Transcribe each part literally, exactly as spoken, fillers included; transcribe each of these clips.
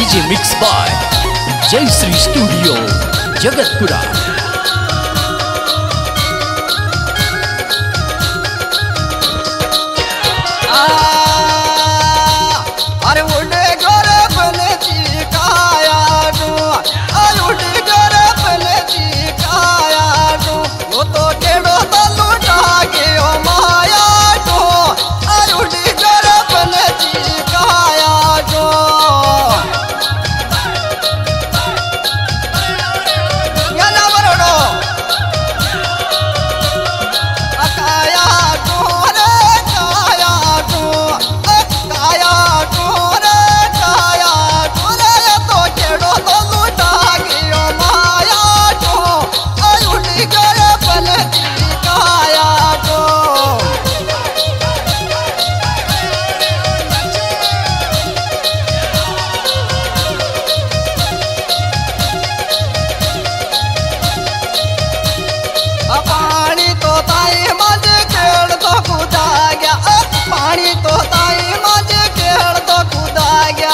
DJ mix by जय Shri studio Jagatpura. अरे उड़े गोरे बने जी काया डू, अरे उड़े गोरे बने जी काया डू, वो तो केड़ो तो लूटा गयो माया डू, अरे उड़े गोरे बने जी काया डू। गाना बरोड़ो काया डू रे काया डू, काया डू रे काया डू रे, तो केड़ो तो लूटा गयो माया डू, अरे उड़ी गए बने जी काया डू। पानी तो ताई मज खेड़ तो कूदा गया, पानी तो ताई मज खेड़ तो कूदा गया।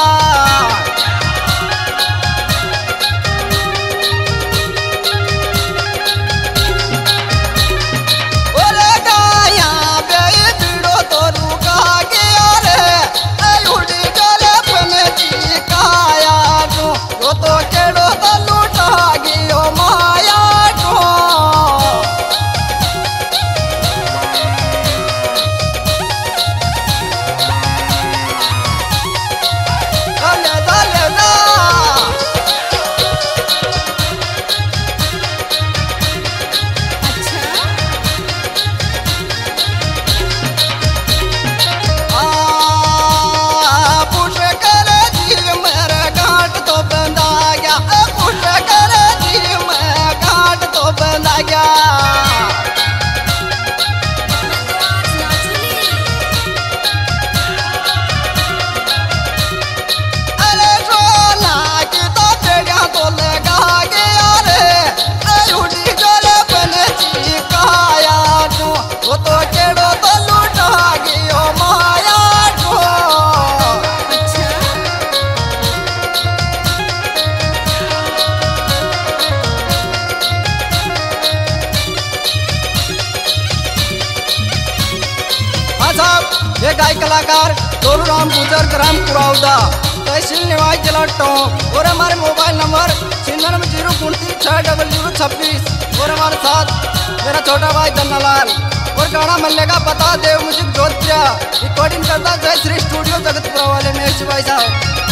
ओरे गाया बे बीड़ो तो रुका गया रे, उड़ी गले बने जी काया डू, वो तो केड़ो तो लूटा गयो माया डू। दले दले दा आ पुश करे जी मेरे घाट तो बंदा गया, पुश करे जी मैं घाट तो बंदा गया। अरे सोना की तो बेड़ा तो लगा गया रे, उड़ी गले बने जी काया डू, वो तो केड़ो तो लूटा गयो माया डू। हाँ साहब, ये गायक कलाकार डोलू राम गुजर ग्राम कुराउदा तहसील निवाई जिला टोंक, और हमारे मोबाइल नंबर छिन्नवे जीरो उनतीस छः डबल जीरो छब्बीस, और हमारे साथ मेरा छोटा भाई धन्नालाल। और गाना मिलने का पता देव म्यूजिक जोधपुरा, रिकॉर्डिंग करता जय श्री स्टूडियो जगतपुरा वाले मेरे भाई साहब।